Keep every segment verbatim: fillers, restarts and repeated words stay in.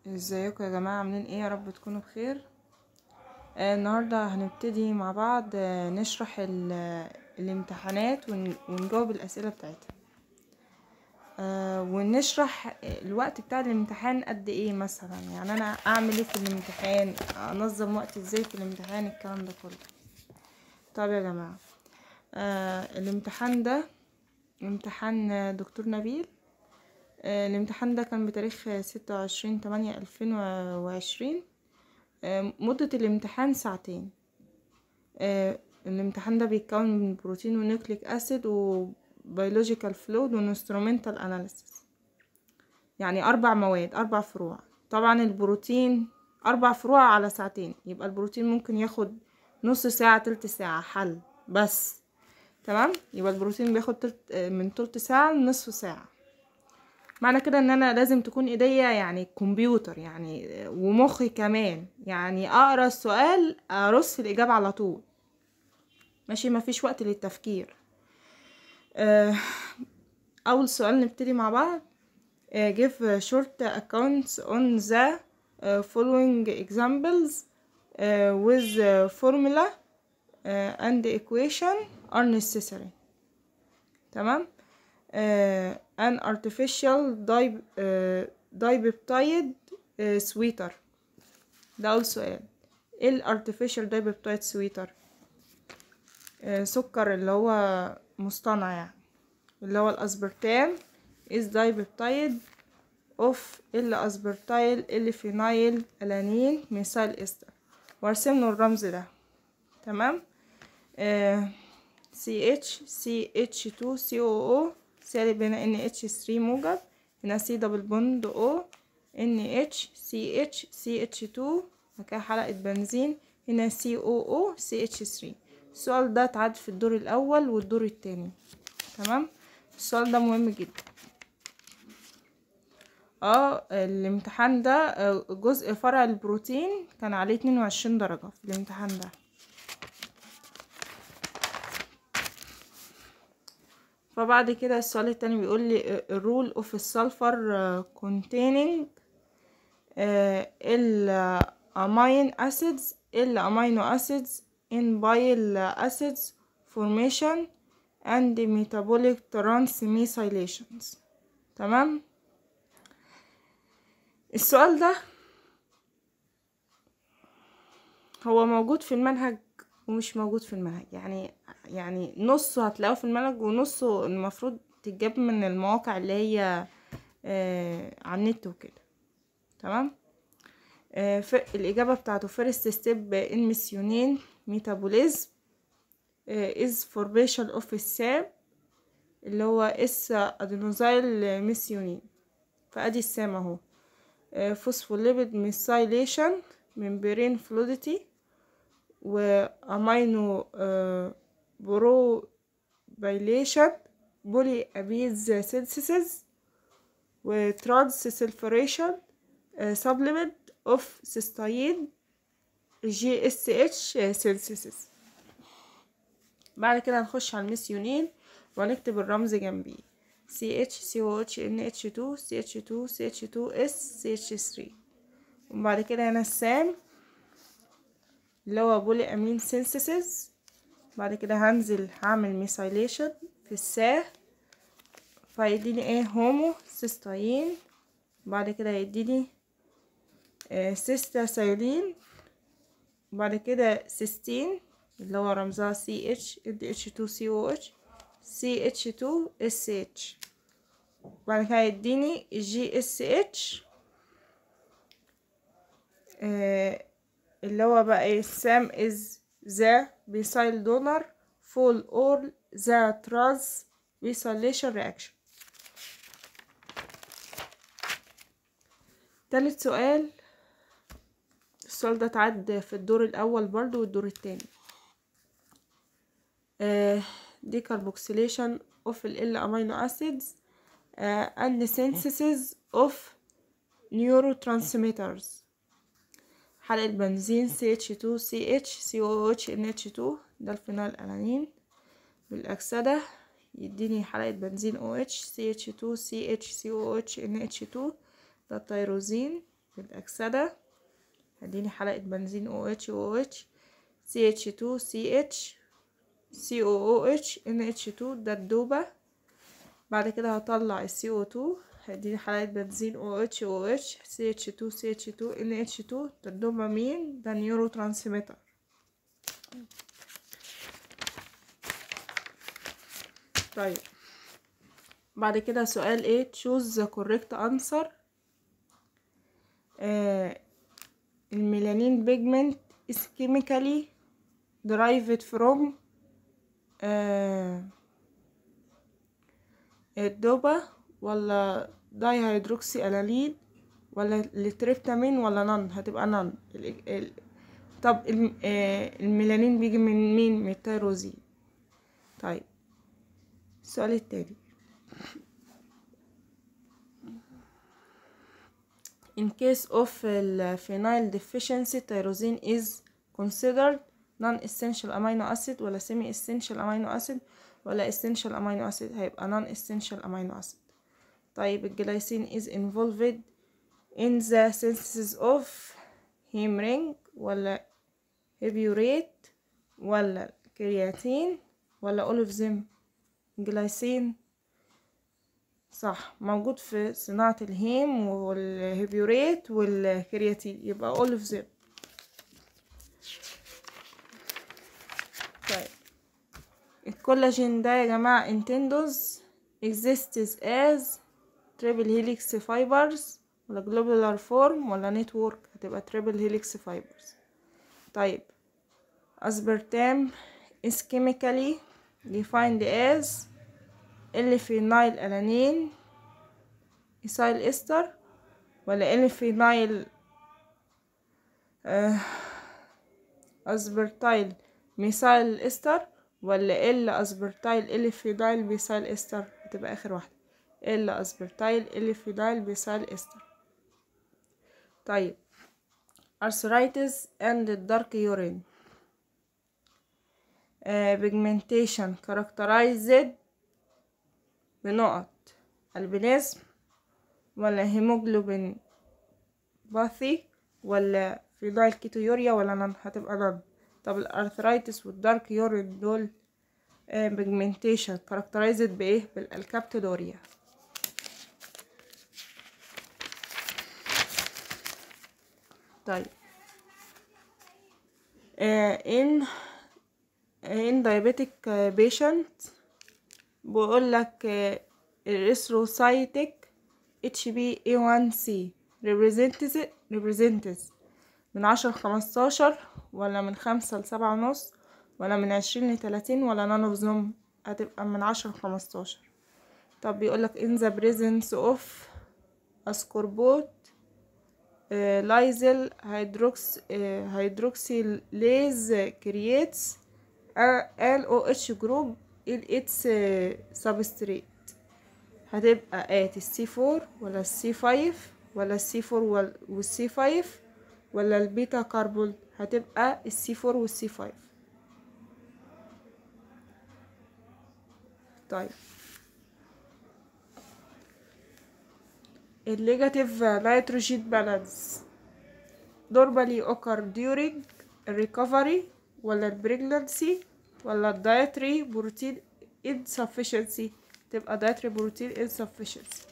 ازيكم يا جماعة؟ عاملين ايه؟ يا رب تكونوا بخير. آه النهاردة هنبتدي مع بعض آه نشرح الامتحانات ون- ونجاوب الأسئلة بتاعتها. آه ونشرح الوقت بتاع الامتحان قد ايه مثلا، يعني انا اعمل ايه في الامتحان، انظم وقتي ازاي في الامتحان، الكلام ده كله. طب يا جماعة، آه الامتحان ده امتحان دكتور نبيل. آه الامتحان ده كان بتاريخ ستة وعشرين تمانية ألفين وعشرين. آه، مدة الامتحان ساعتين. آه، الامتحان ده بيتكون من بروتين ونيوكليك اسيد وبيولوجيكال فلويد وانسترومنتال اناليسيس، يعني اربع مواد، اربع فروع. طبعا البروتين اربع فروع على ساعتين، يبقى البروتين ممكن ياخد نص ساعة تلت ساعة حل بس. تمام، يبقى البروتين بياخد تلت آه، من تلت ساعة لنصف ساعة. معنى كده ان انا لازم تكون ايديا يعني كمبيوتر، يعني ومخي كمان، يعني اقرا السؤال ارص الاجابه على طول، ماشي، مفيش وقت للتفكير. آه، اول سؤال نبتدي مع بعض. آه، give short accounts on the uh, following examples uh, with uh, formula uh, and equation are necessary. تمام. uh, an artificial di uh, dipeptide uh, sweeter. ده أول سؤال. ايه ال artificial dipeptide sweeter؟ uh, سكر اللي هو مصطنع، يعني اللي هو الأسبرتام is dipeptide of الأسبرتايل اللي فينايل ألانين ميثايل إستر، وارسم له الرمز ده. تمام. uh, سي اتش سي اتش تو سي او او سالب، هنا ان اتش ثري موجب، هنا سي دبل بوند او ان اتش سي اتش سي اتش تو، مكان حلقة بنزين، هنا سي او او سي اتش ثري. السؤال ده اتعاد في الدور الاول والدور التاني. تمام، السؤال ده مهم جدا. اه الامتحان ده آه، جزء فرع البروتين كان عليه اتنين وعشرين درجة في الامتحان ده. فبعد كده السؤال التاني بيقول لي الرول اوف السلفر containing الامين acids الامينو acids in bile acids formation and metabolic transmethylations. تمام. السؤال ده هو موجود في المنهج ومش موجود في المنهج، يعني يعني نصه هتلاقوه في المنهج ونصه المفروض تتجاب من المواقع اللي هي آه على النت وكده. تمام. آه الإجابة بتاعته first step in ميثيونين metabolism آه is formation of السام اللي هو اس ادينوزايل ميثيونين، فادي السام اهو. آه فوسفوليبيد ميثايليشن ممبرين فلويدتي وامينو آه برو بايليشن بولي ابيز سينثيسيس وترانس سلفوريشن سبلمنت اوف سيستاين جي اس اتش سينثيسيس. بعد كده هنخش على الميثيونين وهنكتب الرمز جنبيه سي اتش سي او اتش ان اتش تو سي اتش تو سي اتش تو اس سي اتش ثري. وبعد كده هنا السام اللي هو بولي امين سينثيسيس. بعد كده هنزل هعمل ميثايليشن في الساه فيديني ايه هومو سيستاين. بعد كده هيديني آه سيستاسايلين. بعد كده سيستين اللي هو رمزها سي اتش ادي اتش تو سي او اتش سي اتش تو اس اتش. بعد كده هيديني جي اس اتش آه اللي هو بقى ايه سام از ذا بيسايل دونر فول اور ذا تراز بيسايليشن رياكشن. تالت سؤال. السؤال ده اتعد في الدور الاول برضو والدور التاني. آه decarboxylation of ال amino acids uh, and synthesis of neurotransmitters. حلقة بنزين سي اتش تو سي اتش سي او اتش ان اتش تو ده الفينال ألانين بالأكسدة، يديني حلقة بنزين او اتش سي اتش تو سي اتش سي او اتش ان اتش تو ده التيروزين. في الأكسدة هديني حلقة بنزين OH OH سي اتش تو سي اتش سي او او اتش ان اتش تو ده الدوبة. بعد كده هطلع ال سي او تو هديني حلقة بنزين OH OH سي اتش تو سي اتش تو ان اتش تو ده الدوبامين ده نيورو ترانسميتر. طيب بعد كده سؤال ايه choose the correct answer. آه الميلانين pigment is chemically derived from آه الدوبة ولا دايهيدروكسي ألانين ولا التريبتامين ولا نان؟ هتبقى نان. ال... ال... طب الم... آه الميلانين بيجي من مين؟ من التيروزين. طيب السؤال التاني in case of phenyl deficiency tyrosine is considered non-essential amino acid ولا semi-essential amino acid ولا essential amino acid؟ هيبقى non-essential amino acid. طيب الجلايسين is involved in the synthesis of heme ring ولا هيبيوريت ولا كرياتين ولا all of them؟ الجلايسين صح، موجود في صناعة الهيم والهيبيوريت والكرياتين، يبقى all of them. طيب الكولاجين ده يا جماعة انتندوز exists as triple helix fibers ولا globular form ولا network؟ هتبقى triple helix fibers. طيب aspartame is chemically defined as L-phenyl alanine ethyl ester ولا L-phenyl آه aspartyl methyl ester ولا L-aspartyl L-phenyl methyl ester؟ هتبقى آخر واحدة L-aspartyl L-phenyl methyl ester. طيب arthritis and dark urine آه pigmentation characterized بنقط البنزم ولا هيموجلوبين باثي ولا فينايل كيتويوريا ولا نان؟ هتبقى نان. طب الارثرايتس والدارك يورين دول بيجمنتيشن كاركترايزد بايه؟ بالالكابتودوريا. طيب ان ان diabetic patient بقول لك الريثروسايتك اتش بي اي وان سي represents represents من عشرة لخمستاشر ولا من خمسة لسبعة ونص ولا من عشرين لتلاتين ولا none of them؟ هتبقى من عشرة لخمستاشر. طب بيقولك in the presence of ascorbate uh, lysyl hydrox uh, hydroxylase creates an OH group in its uh, substrate. هتبقى at السي فور ولا السي فايف ولا السي فور والسي فايف ولا البيتا كاربون؟ هتبقى السي فور والسي فايف. طيب الليجاتيف نيتروجين بالانس normally occur during recovery ولا البريجنانسي ولا الدايتري بروتين insufficiency؟ تبقى dietary protein insufficiency.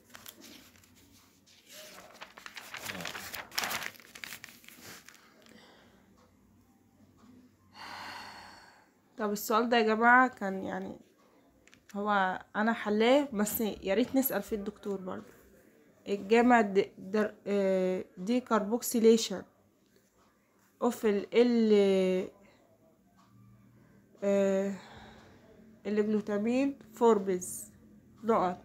طب السؤال ده يا جماعة كان يعني هو انا حلاه بس يا ريت نسأل فيه الدكتور برضه. الجاما دي, دي, دي كاربوكسيليشن اوف ال ال الجلوتامين فوربز نقط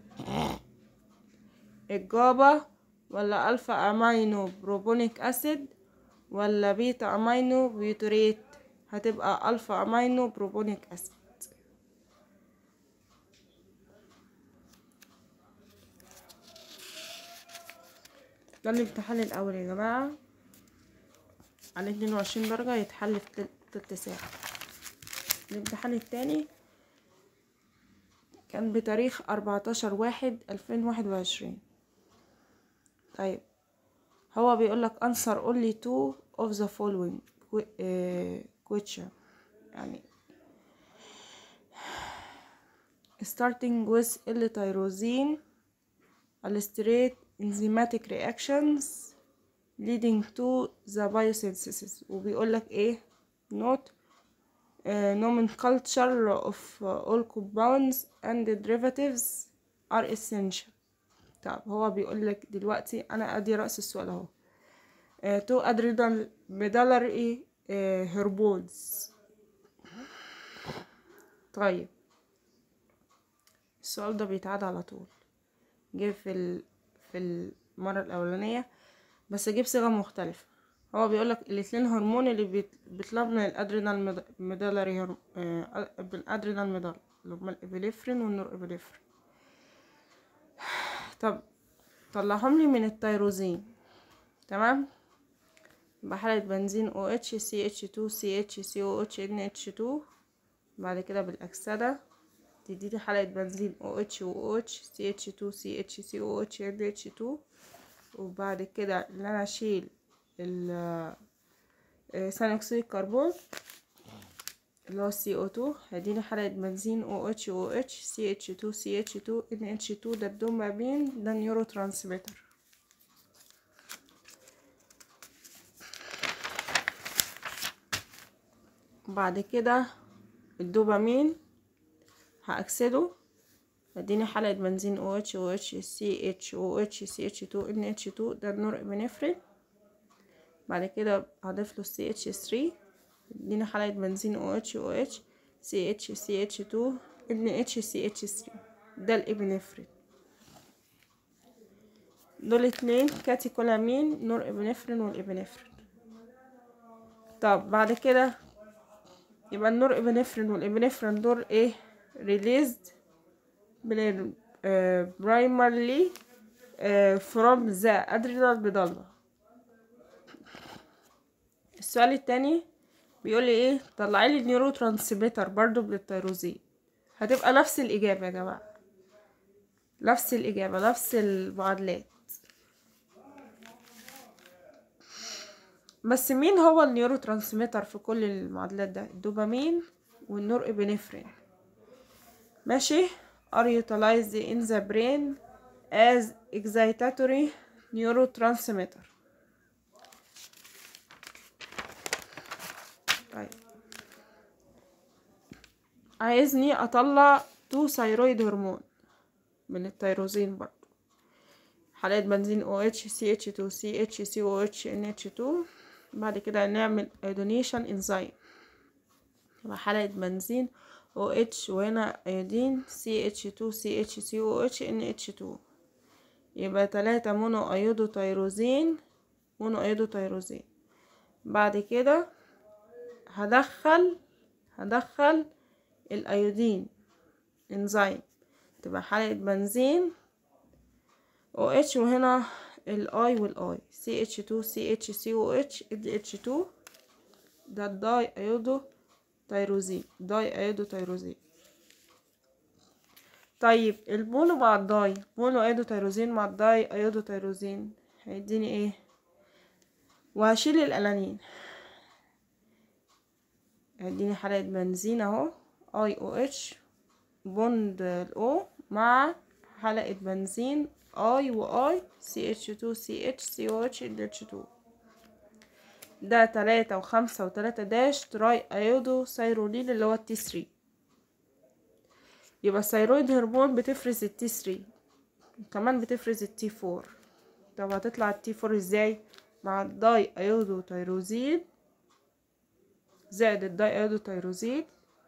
الجابا ولا الفا امينو بروبونيك اسيد ولا بيتا امينو بيوتريت؟ هتبقى الفا امينو بروبونيك اسيد. ده الامتحان الاول يا جماعه على اتنين وعشرين درجه يتحل في تلت ساعه. الامتحان التاني كان بتاريخ اربعتاشر واحد الفين واحد وعشرين. طيب هو بيقولك answer only two of the following question، يعني starting with L-tyrosine illustrate enzymatic reactions leading to the biosynthesis. وبيقولك ايه note uh, nomenclature of uh, all compounds and derivatives are essential. طب هو بيقولك دلوقتي انا ادي رأس السؤال اهو uh, two adrenal medullary uh, hormones. طيب السؤال ده بيتعاد على طول، جه في ال... في المرة الأولانية بس جه بصيغة مختلفة. هو بيقولك الاتنين هرمون اللي بيت... بيطلبنا الادرينال ميدالري هرم... آه... الادرينال ميدال اللي هما الابيليفرين والنور ابيليفرين. طب طلعهم لي من التيروزين، تمام؟ بحالة بنزين او اتش سي اتش تو سي اتش سي او اتش ان اتش تو، بعد كده بالاكسده تديني حلقة بنزين او اتش و او اتش سي اتش تو سي اتش سي او اتش ان اتش تو، وبعد كده ان انا اشيل ال ثاني اكسيد الكربون اللي هو سي او تو، هيديني حلقة بنزين او اتش او اتش سي اتش تو سي اتش تو ان اتش تو. ده الدوبامين، ده نيورو ترانسميتر. بعد كده الدوبامين هاكسده، هديني حلقة بنزين او اتش او اتش سي اتش او اتش سي اتش تو ان اتش تو، ده النور ابنفرين. بعد كده هضيف له سي اتش ثري، هديني حلقة بنزين او اتش او اتش سي اتش سي اتش تو ان اتش سي اتش ثري، ده الابنفرين. دول اتنين كاتيكولامين، نور ابنفرين والابنفرين. طب بعد كده يبقى النور ابنفرين والابنفرين دول ايه ريليزد من primarily from the adrenal medulla. السؤال التاني بيقول لي ايه طلعي لي النيورو ترانسميتر برضو بالتيروزين. هتبقى نفس الاجابه يا جماعه، نفس الاجابه، نفس المعادلات. بس مين هو النيورو ترانسميتر في كل المعادلات ده؟ الدوبامين والنور ابنفرين. ماشي. are utilized in the brain as excitatory neurotransmitter. طيب عايزني اطلع تو ثايرويد هرمون من التيروزين برضو. حلقة بنزين او اتش سي اتش تو سي اتش سي او اتش ان اتش تو، بعد كده نعمل ايودينيشن انزيم. يبقى حلقة بنزين او اتش وهنا ايودين سي اتش تو سي اتش سي او اتش ان اتش تو، يبقى تلاتة مونو ايودو تيروزين، مونو ايودو تيروزين. بعد كده هدخل هدخل الايودين انزيم، تبقى حلقة بنزين او اتش وهنا الاي والاي سي اتش تو سي اتش سي او اتش ان اتش تو، ده الداي ايودو تيروزين، داي ايودو تيروزين. طيب المونو مع الداي، مونو ايودو تيروزين مع الداي ايودو تيروزين هيديني ايه؟ وهشيل الالانين، هيديني حلقة بنزين اهو اي او اتش بوند الاو مع حلقة بنزين اي واي سي اتش تو سي اتش سي او اتش ان اتش تو، ده تلاتة وخمسة وتلاتة داش تراي ايودو ثايرولين اللي هو التي ثري. يبقى الثايرويد هرمون بتفرز التي ثري، كمان بتفرز التي فور. طب هتطلع التي فور ازاي؟ مع الداي ايودو تيروزين زائد الداي ايودو تيروزين،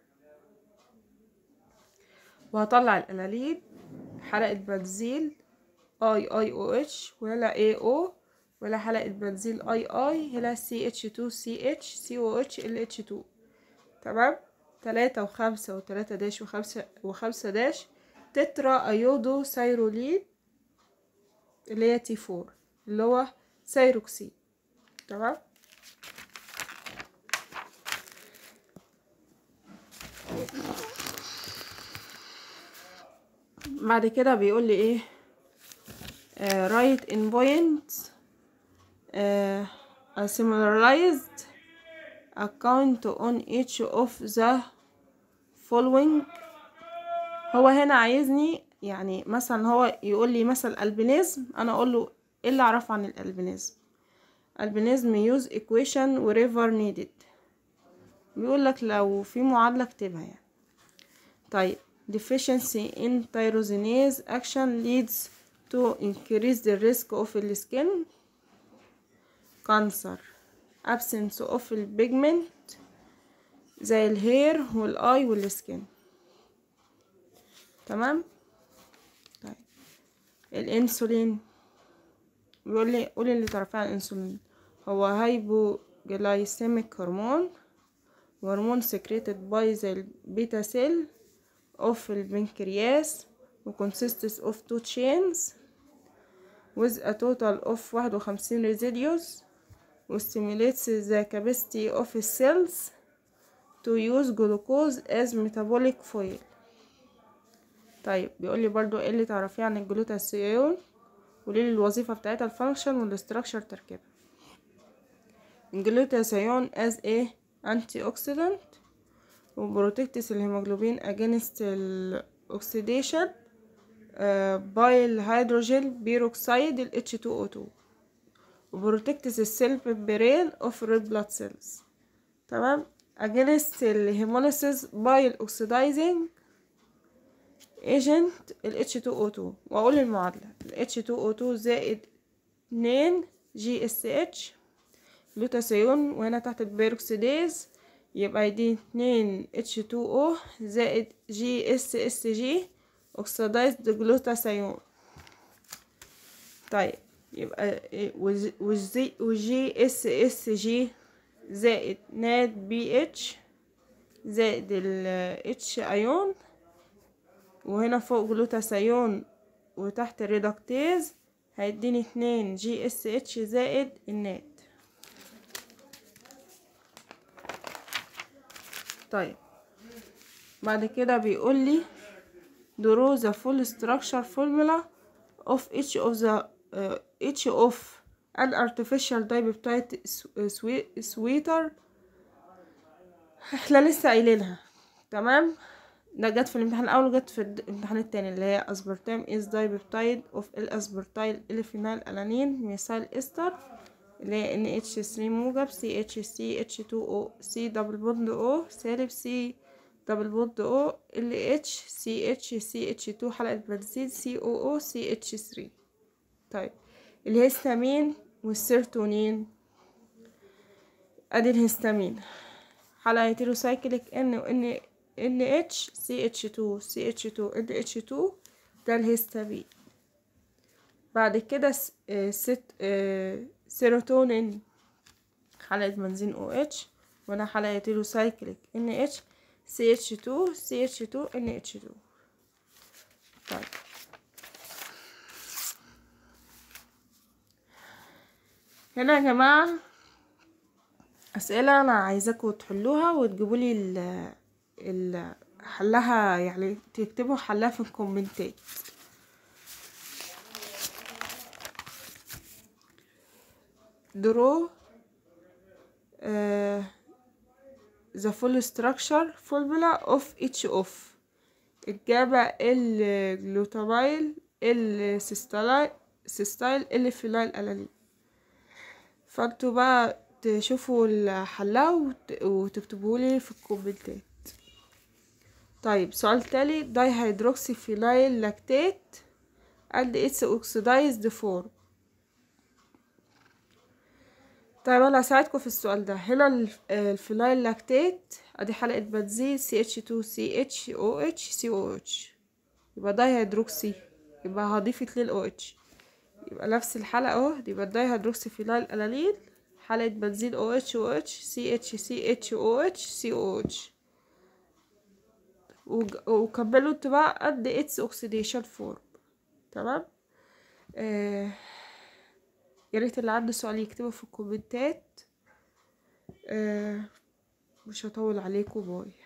وهطلع الالالين حلقة بنزين اي اي او اتش وهنا اي او، ولا حلقة بنزين اي اي هنا سي اتش تو سي اتش سي او اتش ال اتش تو. تمام. تلاتة وخمسة وتلاتة داش وخمسة وخمسة داش تترا ايودو ثايرولين اللي هي تي فور اللي هو ثايروكسين. تمام. بعد كده بيقول لي ايه uh, write in points uh, a summarized account on each of the following. هو هنا عايزني يعني مثلا هو يقول لي مثلا البينيزم، انا اقول له ايه اللي اعرفه عن الالبينيزم. البينيزم use equation wherever needed، بيقول لك لو في معادلة اكتبها يعني. طيب deficiency in tyrosinase action leads to increase the risk of the skin cancer. absence of البيجمنت زي الهير والاي والسكين. تمام. طيب الانسولين بيقول لي قولي اللي تعرفيه عن الانسولين. هو هايبوجلايسيميك هرمون، هرمون secreted by the beta cell of البنكرياس و consists of two chains with a total of واحد وخمسين residues و stimulates the capacity of cells to use glucose as metabolic fuel. طيب بيقولي برضو ايه اللي تعرفيه عن الجلوتاثيون، وليه الوظيفة بتاعتها الفانكشن والاستراكشر تركيبها. الجلوتاثيون as a antioxidant وبروتكتس الهيموجلوبين against الاكسيديشن باي الهيدروجين بيروكسيد ال إتش تو أو تو وبروتكتس السيل ممبرين اوف ريد بلاد سيلز. تمام. against الهيموليسيس باي الاكسيدايزنج ايجنت ال إتش تو أو تو. واقول المعادله ال إتش تو أو تو زائد اتنين جي اس اتش جلوتاثيون، وهنا تحت البيروكسيديز يبقى دي اتنين اتش تو او زائد جي اس اس جي اوكسيدايزد جلوتاثيون. طيب يبقى وجي وجي اس اس جي زائد ناد بي اتش زائد ال اتش ايون، وهنا فوق جلوتاثيون وتحت الريدكتيز هيديني اتنين جي اس اتش زائد الناد. طيب بعد كده بيقول لي draw the full structure formula of each of the uh, each of an artificial dipeptide sweeter. احنا لسه قايلينها. تمام. ده جت في الامتحان الاول وجت في الامتحان التاني اللي هي aspartame is dipeptide of الاسبرتايل الفينال الانين ميثايل استر اللي هي ان اتش ثلاثة موجب سي اتش سي اتش تو او سي دبل بوند او سالب سي دبل بوند او ال اتش سي اتش سي اتش تو حلقة بنزين سي او او سي اتش ثلاثة. طيب الهستامين والسيرتونين، ادي الهستامين حلقة هيتيروسايكليك ان وان ان اتش سي اتش تو سي اتش تو ان اتش تو، ده الهستامين. بعد كده ست سيروتونين حلقة بنزين او اتش، وانا حلقة هيتيروسايكليك ان اتش سي اتش تو سي اتش تو ان اتش تو. طيب هنا يا جماعة اسئلة انا عايزاكم تحلوها وتجيبوا لي ال ال حلها، يعني تكتبوا حلها في الكومنتات. درو uh, the full structure formula of each of الجابة الجلوتاميل السيستايل سيستايل الفينايل الانين. فانتوا بقى تشوفوا الحلها وتكتبولي في الكومنتات. طيب سؤال تالي داي هيدروكسي فينايل لاكتات and its oxidized form. طيب انا هساعدكم في السؤال ده. هنا الفينايل لاكتات ادي حلقة بنزين سي اتش تو سي اتش او اتش سي او اتش، يبقى داي هيدروكسي يبقى هضيف اتنين او اتش، يبقى نفس الحلقة اهو، يبقى داي هيدروكسي فينايل الانين حلقة بنزين او اتش او اتش سي اتش سي اتش او اتش سي او اتش، وكملوا انتوا بقى قد اتس اوكسيديشن فورم. تمام. آه يا ريت اللي عنده سؤال يكتبه في الكومنتات. آه مش هطول عليكم. باي.